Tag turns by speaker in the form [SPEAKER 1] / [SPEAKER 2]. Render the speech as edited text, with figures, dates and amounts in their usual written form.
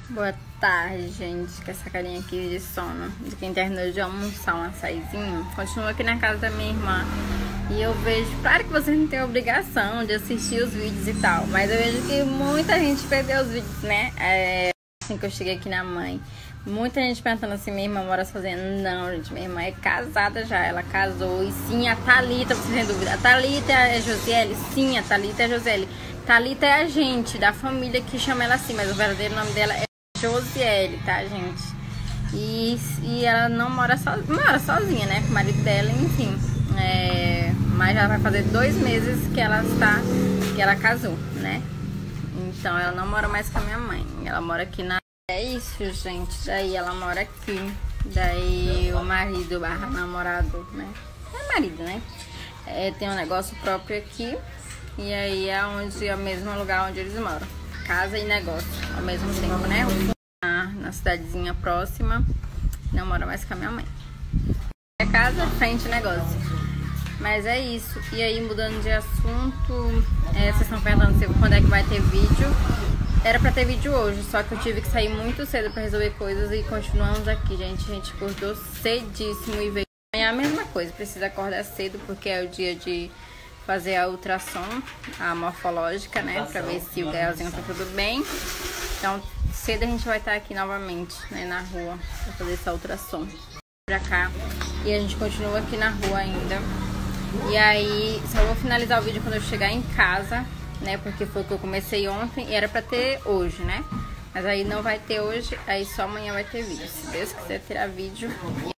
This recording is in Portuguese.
[SPEAKER 1] Boa tarde, gente, com essa carinha aqui de sono, de quem terminou de almoçar um açaizinho. Continuo aqui na casa da minha irmã e eu vejo, claro que vocês não têm obrigação de assistir os vídeos e tal, mas eu vejo que muita gente perdeu os vídeos, né? Assim que eu cheguei aqui na mãe, muita gente perguntando assim, minha irmã mora sozinha. Não, gente, minha irmã é casada já, ela casou. E sim, a Thalita, pra vocês terem dúvida, a Thalita é a Josiele? Sim, a Thalita é a Josiele. Thalita é a gente, da família que chama ela assim, mas o verdadeiro nome dela é Josiele, tá, gente? E ela não mora sozinha, né? Com o marido dela, enfim. Mas já vai fazer 2 meses que ela casou, né? Então ela não mora mais com a minha mãe. Ela mora aqui na... É isso, gente. Daí ela mora aqui. Daí o marido barra namorado, né? É marido, né? Tem um negócio próprio aqui. E aí é o mesmo lugar onde eles moram. Casa e negócio ao mesmo tempo, né? Na cidadezinha próxima. Não mora mais com a minha mãe. É casa, frente, negócio. Mas é isso. E aí, mudando de assunto, vocês estão perguntando quando é que vai ter vídeo. Era pra ter vídeo hoje, só que eu tive que sair muito cedo pra resolver coisas e continuamos aqui, gente. A gente acordou cedíssimo e veio. Amanhã é a mesma coisa, precisa acordar cedo porque é o dia de fazer a ultrassom, a morfológica, né? Pra ver se o Gaelzinho tá tudo bem. Então, cedo a gente vai estar aqui novamente, né? Na rua, pra fazer essa ultrassom. Pra cá. E a gente continua aqui na rua ainda. E aí, só vou finalizar o vídeo quando eu chegar em casa, né? Porque foi o que eu comecei ontem e era pra ter hoje, né? Mas aí não vai ter hoje, aí só amanhã vai ter vídeo. Se Deus quiser, terá vídeo.